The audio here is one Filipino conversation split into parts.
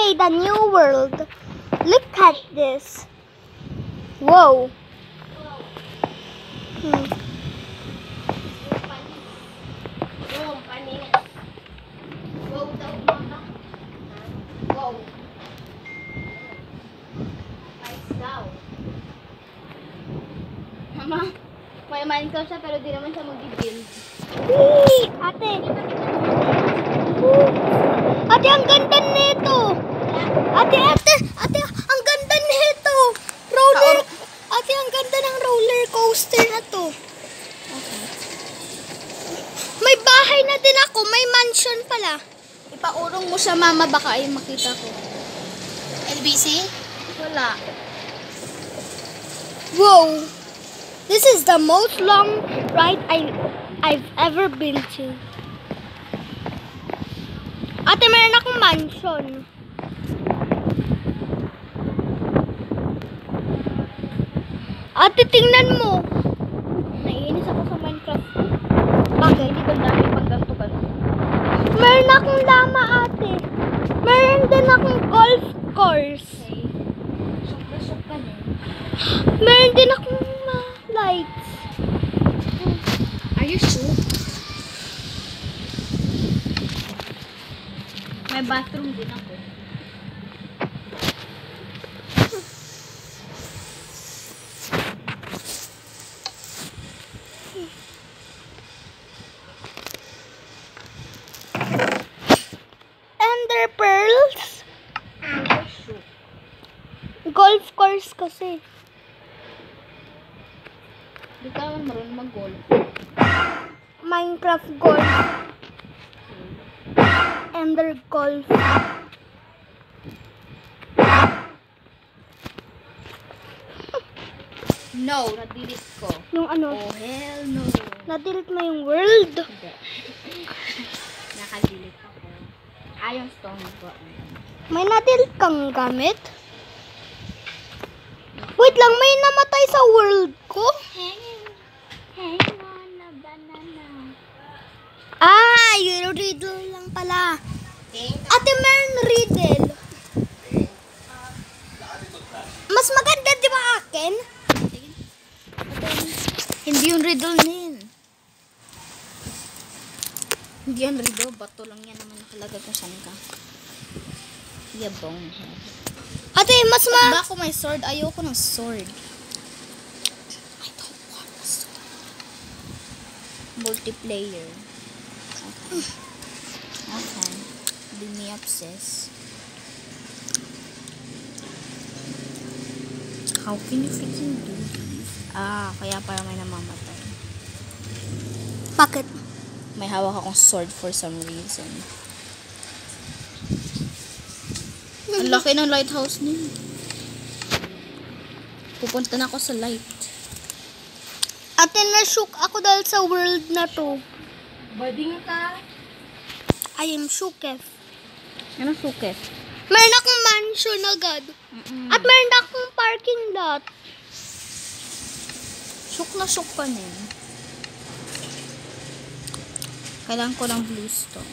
made a new world. Look at this. Whoa. Mama, may Minecraft siya pero di naman siya mag-build. Wee! Ate. Ate, ang ganda nito. Ate, ang ganda nito. Ate, ang ganda ng roller coaster na to. Okay. May bahay na din ako. May mansion pala. Ipaurong mo siya, mama, baka ay makita ko. LBC? Wala. Whoa. This is the most long ride I've ever been to. Ate, meron akong mansion. Ate, tingnan mo. Naiinis ako sa Minecraft. Bakit? Hindi ko dami pag ganto-ganto. Meron akong llama, ate. Meron din akong golf course. Okay. Sok ka din. Meron din akong lights. Are you sure? May bathroom din ako. Ender pearls? Are you sure? Golf course kasi. Di ka naman marunong mag-golf. Minecraft golf. Ender golf. No, na-delete ko. Yung ano? Oh, hell no. Na-delete mo yung world. Hindi. Naka-delete ako. Yung stone ko. May na-delete kang gamit? Wait lang, may namatay sa world ko? Hang on a banana. Yung riddle lang pala. Ate, meron riddle. Mas maganda, di ba akin? Hindi yung riddle nin. Hindi yan riddle. Bato lang yan naman nakalagay kung saan ka. Yeah, bonehead. Ate, mas Ba ako may sword? Ayoko ng sword. I don't want a sword. Multiplayer. Okay. Okay. Be me obsessed. How can you freaking do this? Kaya para may namamatay. Bakit? May hawak akong sword for some reason. Ang laki ng lighthouse niya. Pupunta na ako sa light. Ate, na-shook ako dahil sa world na to. Bading ka. I am shooketh. Anong suket? Meron akong mansion agad. At meron akong parking lot. Shook na shook pa niya. Kailangan ko ng bluestone.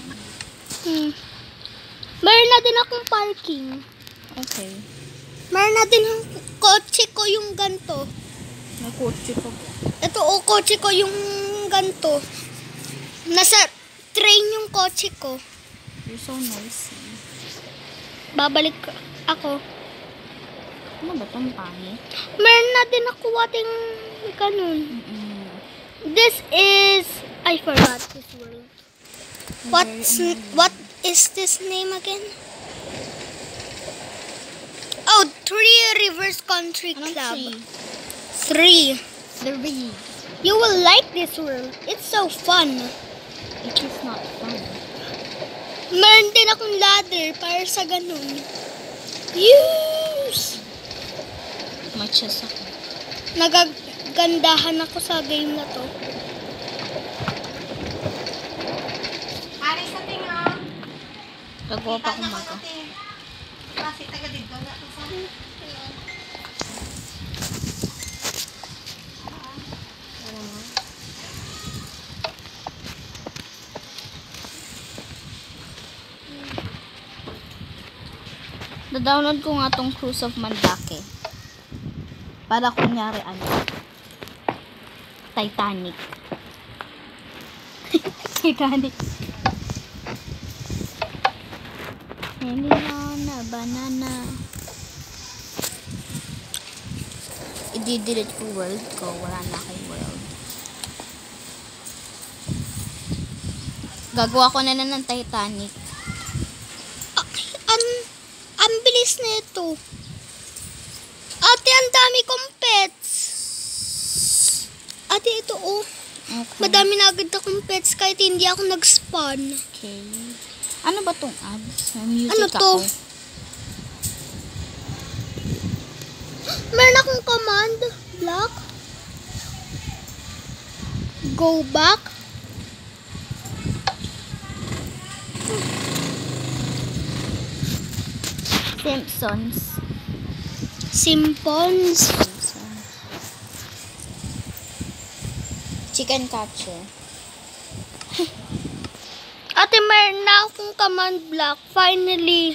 Meron na din akong parking. Okay. Meron na din ang kotse ko yung ganto. May kotse pa ba? Ito kotse ko yung ganto. Nasa train yung kotse ko. You're so nice. Babalik ako. Ano ba itong pangit? Meron na din ako ating ganun. This is... I forgot this word. What is this name again? Oh, Three Rivers Country Anong Club. tree? 3. The tree. You will like this world. It's so fun. It is not fun. Meron din akong ladder para sa ganun. Yes! May chest ako. Nagagandahan ako sa game na to. Ari sa tinga. Nagawa pa akong maga. Kasi taga dito na ito sa Da-download ko nga tong Cruise of Mandake. Para kunyari Titanic. Titanic. Hanging on a banana. I-delete ko world ko. Wala na kay world. Gagawa ko na ng Titanic. Ang bilis na ito. Ate, ang dami kong pets. Ate, ito oh. Okay. Madami na agad akong pets kahit hindi ako nag-spawn. Okay. Ano ba tong ads? May music Ano to? ako. Meron akong command block. Go back. Simpsons. Simpons. Chicken catcher. Ate, meron na akong command block. Finally.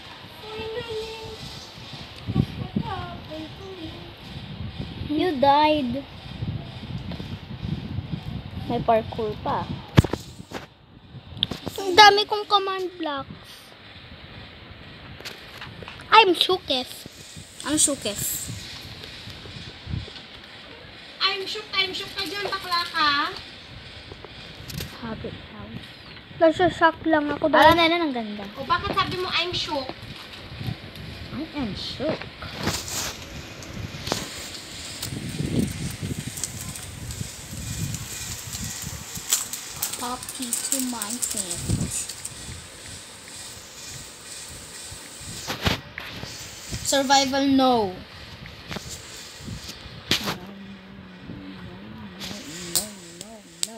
You died. May parkour pa. Ang dami kong command block. I'm Shukef. Ano shukef? I'm shook ka dyan, bakla ka. Habit house. Nasa-shock lang ako Alam dahil. na ang ganda. O bakit sabi mo I'm shook? I am shook. Copy to my feet. Survival, no. No.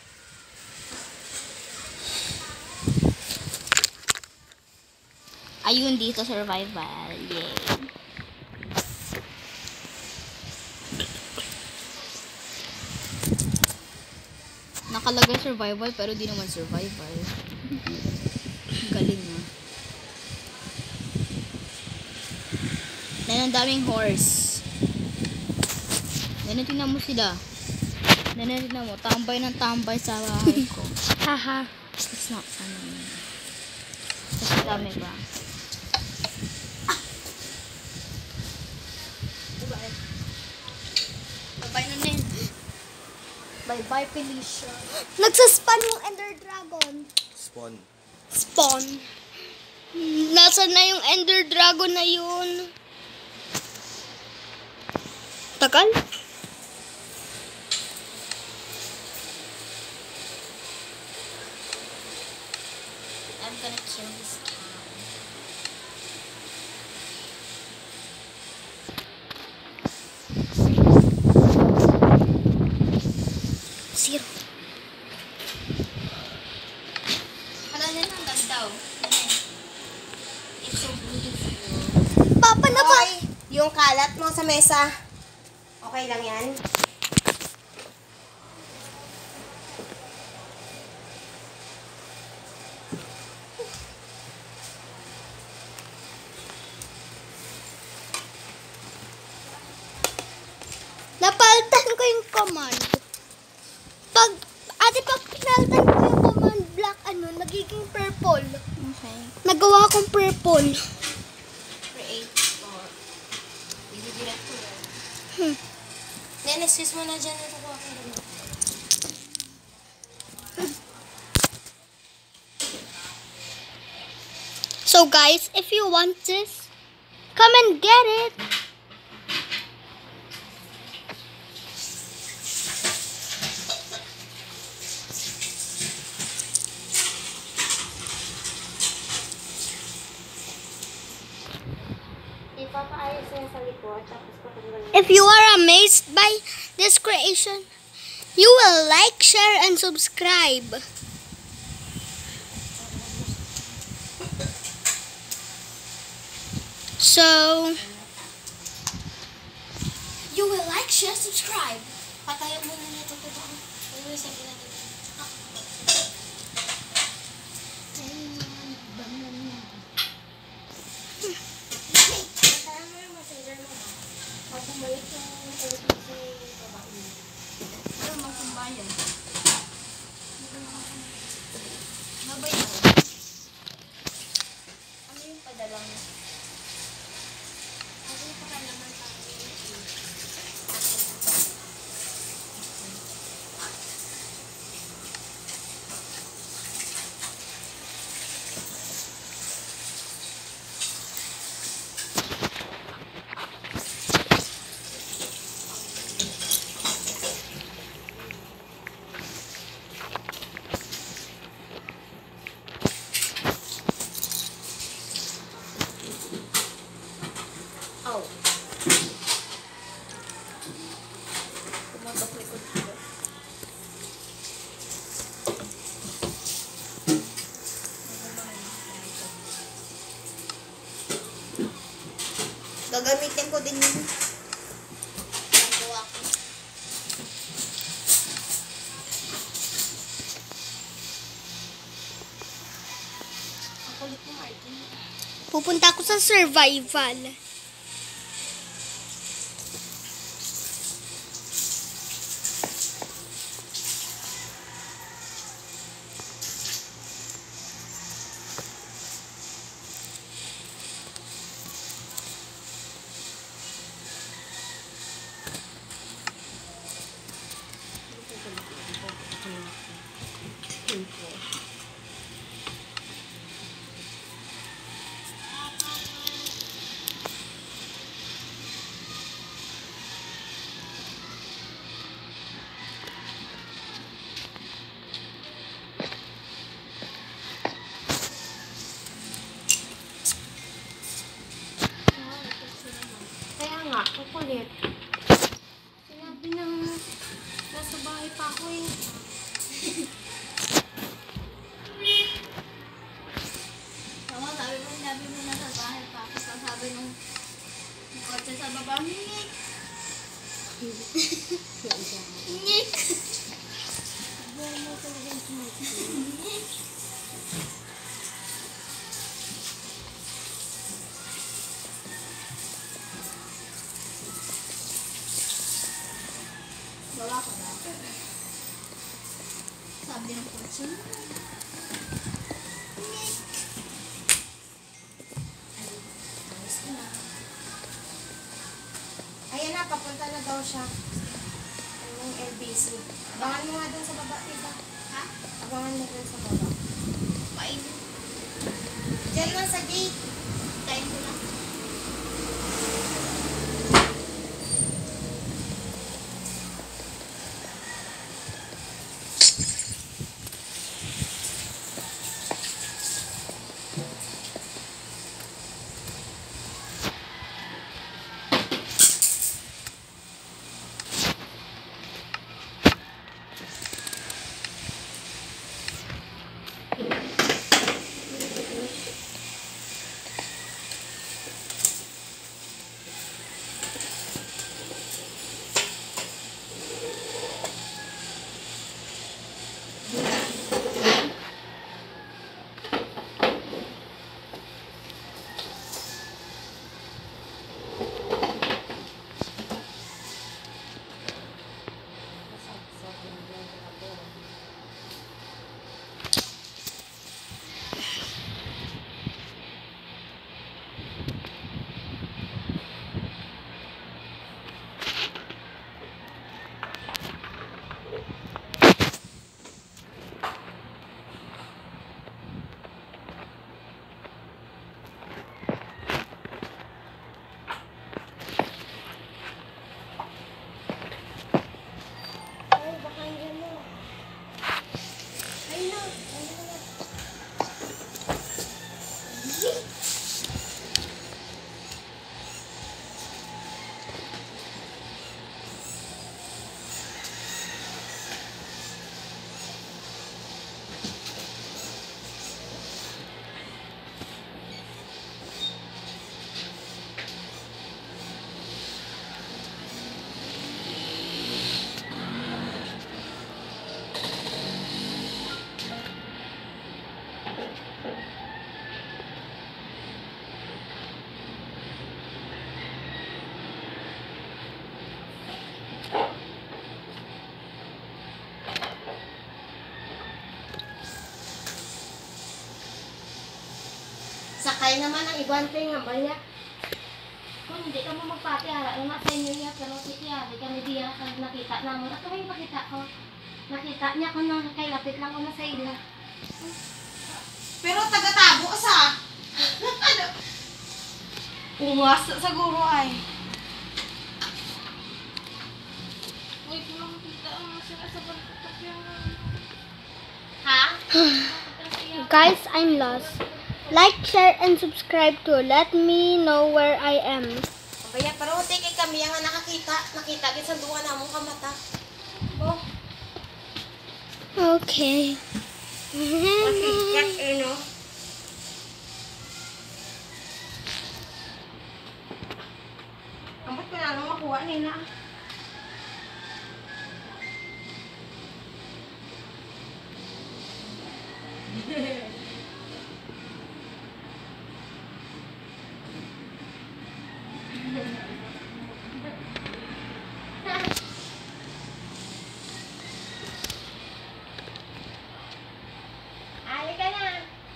Ayun dito, survival. Yay. Nakalagay survival pero di naman survival. Galing ah. Ang daming horse. Tingnan mo sila. Tingnan mo, tambay ng tambay sa bahay ko. Haha. It's not funny. Kasi dami ba? Bye-bye na din. Bye-bye, Felicia. Nagsaspawn yung Ender Dragon. Spawn. Nasaan na yung Ender Dragon na yun? Tagal? I'm gonna kill this cow. Zero. Alam niyo na, ang ganda oh. It's so beautiful. Papa na ba? Hoy, yung kalat mo sa mesa. Okay lang yan? Napalitan ko yung command. Pag pinalitan ko yung command block, nagiging purple. Okay. Nagawa akong purple. Create or i-delete ko yun. Then, excuse mo na dyan. Ito ko akong ganun. So guys, if you want this, come and get it. Ipapaayos na sa likod, tapos patanggal. If you are amazed by this creation, you will like, share, and subscribe. So, you will like, share, subscribe. Patayan mo na nito ito. Ano yung sabi natin? din yun. Nagawa ko. Ang kulit mo, Martin. Pupunta ako sa survival. Kaya nga, kukulit. Sinabi ng nasa bahay pa ako eh. Tama, sabi mo na sa bahay pa. Tapos sabi nung kotse sa baba, Nick! Nick! Wala ko na. Sabi ng kotse, Ayan na, papunta na daw siya. Yung LBC. Abangan mo nga dun sa baba, tita. ha? Abangan mo dun sa baba. Painin. Diyan lang sa gate. Tayin ko lang. Ay, baka yan mo. Ay na. Sakay naman ang igwante nga baya. Kung hindi ka mo magpati, ara, yung nasa inyo niya, pero titiya, di kami diya, nakita namin. At may pakita ko. Nakita niya kung nang kay lapit lang ko na sa ila. Pero taga-tabo sa. Ano? Umas siguro ay. Uy, pulang kita ang sila sa balakot yung... Ha? Guys, I'm lost. Like, share, and subscribe to let me know where I am. Baya, pero tiki kami nga nakakita. Nakita gid sa duwa na mong kamata. Oh, Okay. makikat no. na nang makuha nila. Halika na.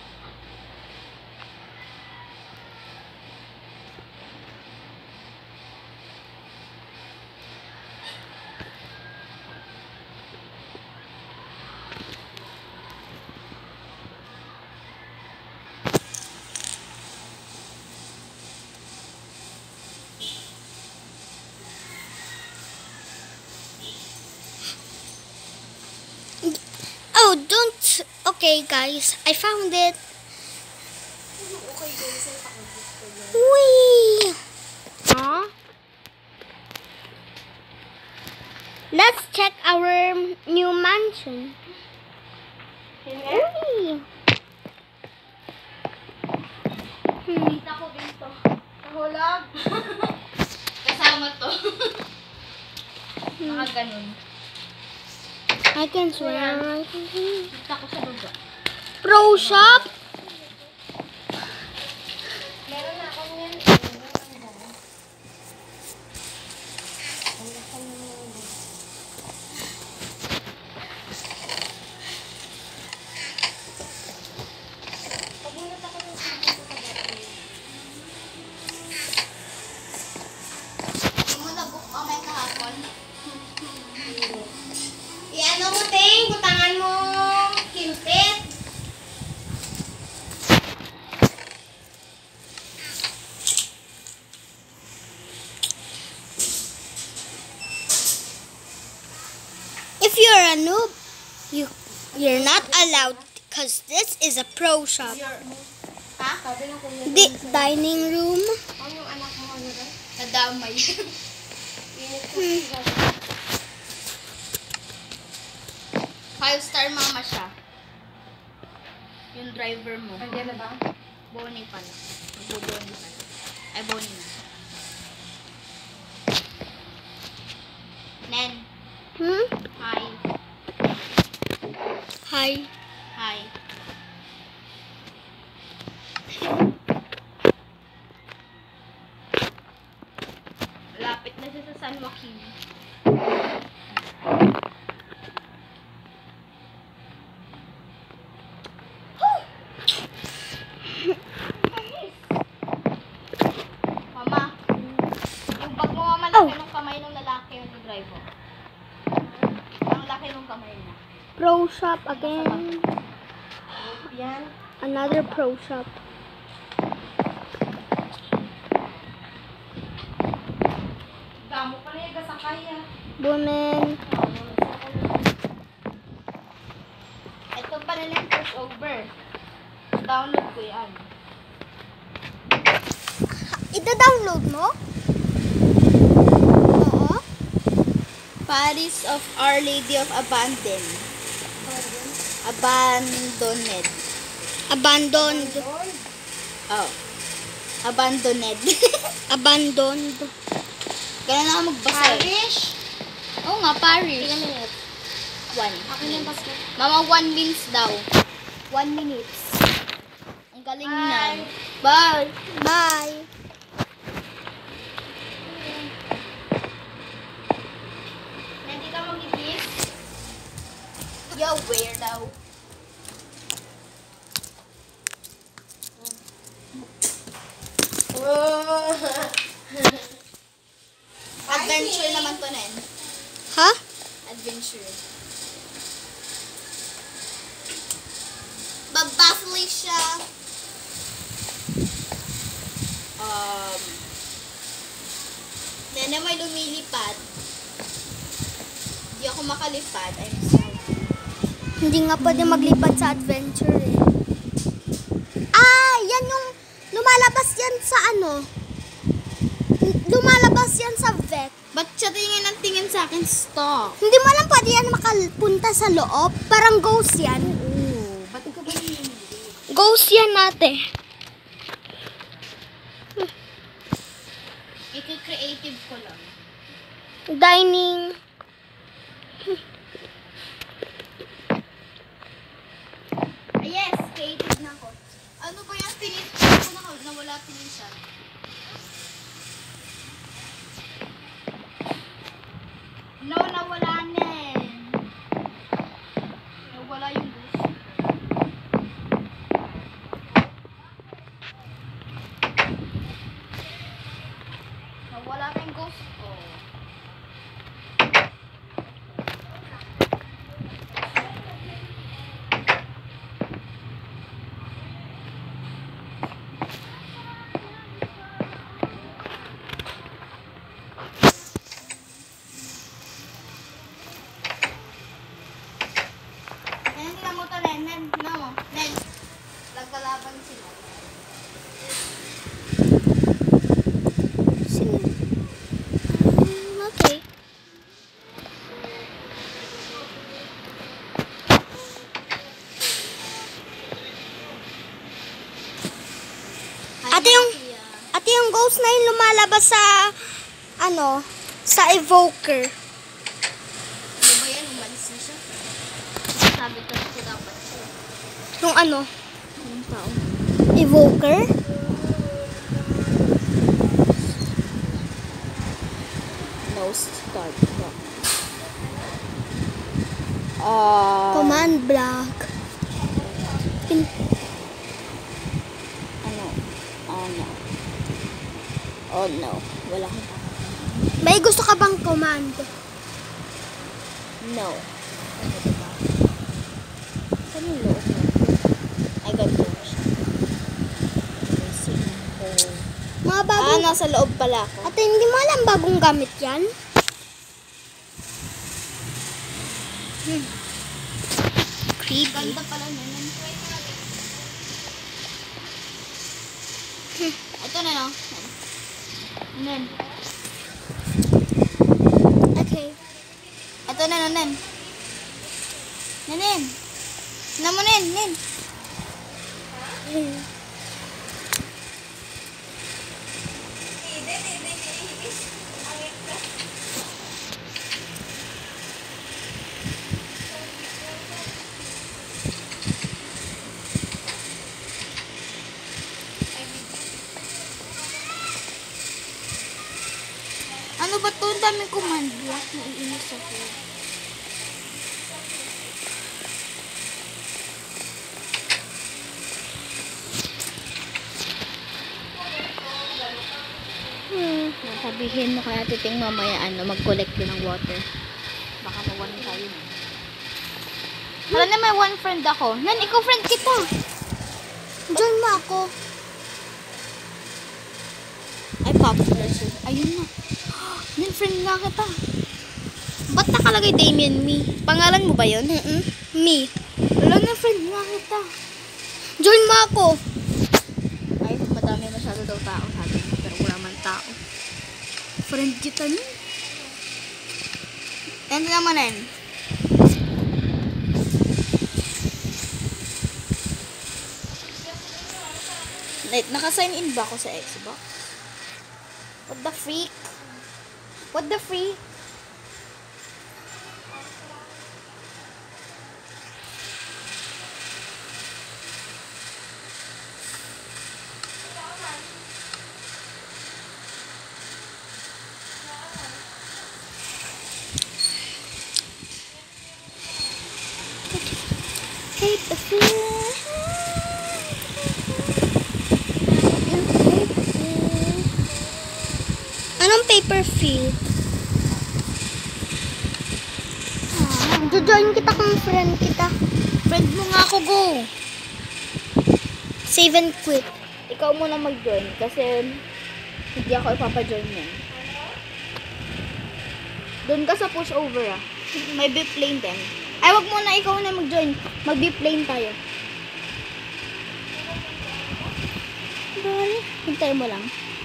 Oh, don't. Okay, guys, I found it. Okay, guys. Ay, pakabit ko yan. Whee! Huh? Let's check our new mansion. Whee! Kita ko dito. Nahulog. Kasama to. Mga ganun. I can swear. Kita ko sa baba. Pro shop? Meron na ako yan. Pagbunot ako ng sinabi ko kagabi. Hindi mo na-book mamay kahapon. I-ano mo, Ting? Butangan mo. Kimpit. If you're a noob, you're not allowed because this is a pro shop. Ha? Sabi ng kuya. The dining room. Ano yung anak mo? Ano rin? Nadamay. Init ko siya. 5-star mama siya. Yung driver mo. Andiyan na ba? Bonnie pala. Magbuboni pala. Ay, Bonnie na. Nen. Hmm? Hi. Hi. Hi. Lapit na siya sa San Joaquin. Mama, yung bag mo mama, laki ng kamay ng lalaki yung driver. Ang laki ng kamay niya. Pro shop again. Yan. Another pro shop. Damo pa na yung gasakay ah. Women. Ito pala yung pushover. Download ko yan. Ida-download mo? Oo. Paris of Our Lady of Abandon. Abandoned. Abandoned. Oh. Abandoned. Abandoned. Ganun ako magbasa. Irish? Oo nga, Paris. Ilan minutes? 1. Akin yung basket. Mama, 1 minutes daw. 1 minutes. Ang galing Bye. na. Bye. Bye. Hindi ka mag-ibis? Yo, weirdo. Adventure naman to, Nen. Ha? Adventure. Babaffling siya. Nene, may lumilipad. Di ako makalipad. I'm sorry. Hindi nga pwede maglipad sa adventure eh. Ah, yan yung lumalabas yan sa ano? Lumalabas yan sa vet. Ba't siya tingin ang tingin sa akin? Stop. Hindi mo lang pwede yan makapunta sa loob. Parang ghost yan. Oo. Ba't ka ba hindi? Ghost yan natin. I-create creative ko lang. Dining. Yes, creative na ako. Ano ba yung tinis ko na wala tinisan? No, nawala na eh. Nawala yung gusto. Nawala na yung ghost ko. Ayan, tingnan mo to, Nen. Tingnan mo. Nen. Nagkalaban sila. Sino? Okay. Ate yung ghost na yung lumalabas sa, sa evoker. Ano ba yan? Umalis na siya. Sabi ko dapat siya. Yung Yung tao. evoker? No start. Command block. Ano? No. Oh no. Wala akong May gusto ka bang command? No. Ano diba? Saan yung loob na? Ay, ganito na siya. Mga bagong... nasa loob pala ako. Ate, hindi mo alam bagong gamit yan? Creepy. Ganda pala na. Ito na no. Nen. Okay. Ito na no, Nen. Nen. Nen mo, Nen. Ano ba to? Ang daming command block. Naiinis ako. Sabihin mo kaya titing mamaya mag-collect din ng water. Baka mawalan tayo na. Wala na may one friend ako. Nan, ikaw friend kita. Join mo ako. Ay, popular siya. Ayun na. Nan, friend nga kita. Ba't nakalagay Damien Me? Pangalan mo ba yun? Me. Wala na, friend nga kita. Join mo ako. Ay, madami masyado daw tao sabi mo. Pero wala man tao. Friend kita nun. Yan naman yan. Naka-sign in ba ako sa Xbox? What the freak? What the freak? Anong paper field? Join kita kung friend kita. Friend mo nga ako, go! Save and quit. Ikaw muna mag-join kasi hindi ako ipapa-join yan. Doon ka sa pushover ah. May biplane din. Ay, wag muna ikaw na mag-join. Mag-biplane tayo. Hintay mo lang.